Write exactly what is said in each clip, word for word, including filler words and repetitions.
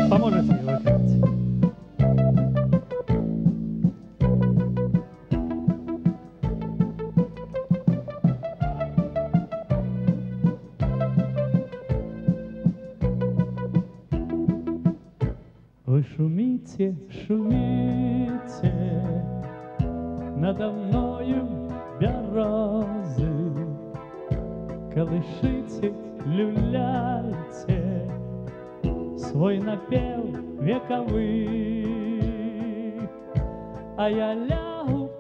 Поможете выконать. Вы шумите, шумите, надо мною бярозы, колышите, люляйте свой напев вековый, а я лягу,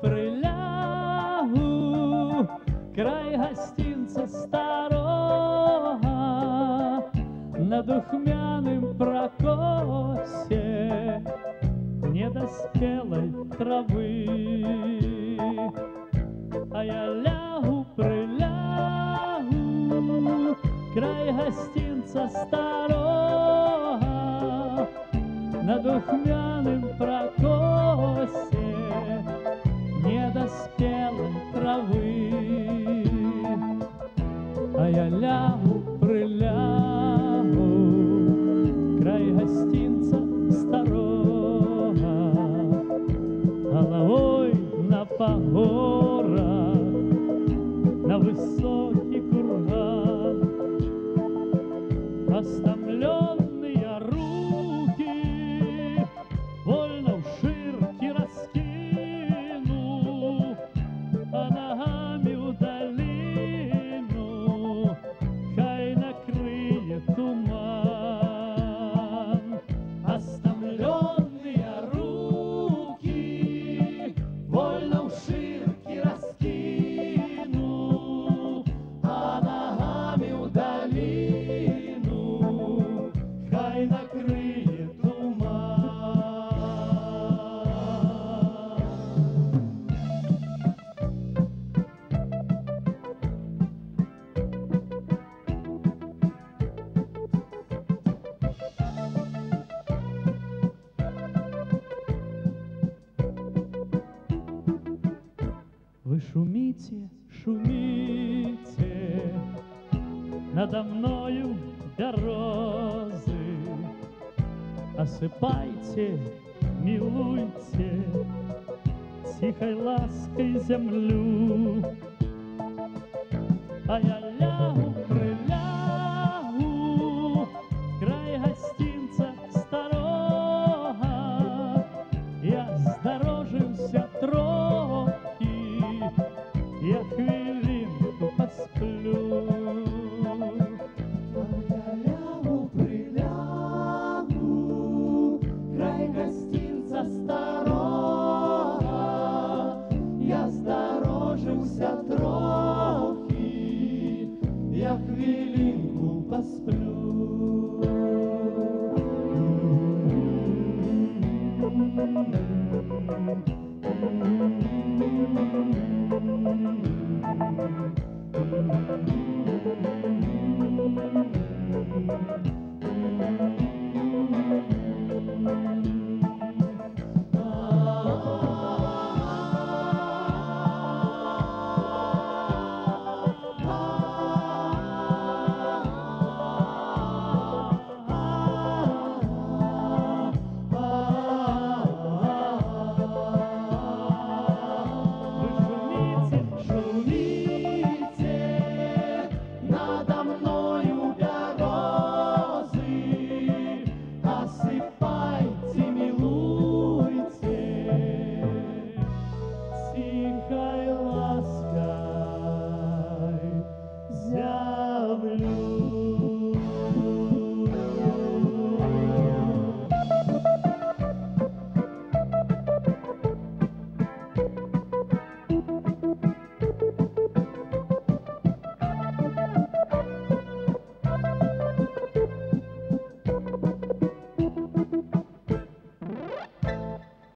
прилягу, край гостинца старого, на духмяным прокосе недоспелой травы, а я лягу, прилягу, край гостинца старого, на духмяным прокосе недоспелой травы, а я лягу, прилягу, край гостинца старого, головой на погорах, на высокий курган, остомленные руки вольно в ширки раскину, а ногами в долину хай накрыет туман. Остомленные руки вольно в ширки раскину, а ногами в долину хай накрыет туман. Вы шумите, шумите, надо мною бярозы, осыпайте, милуйте тихой лаской землю, а я ля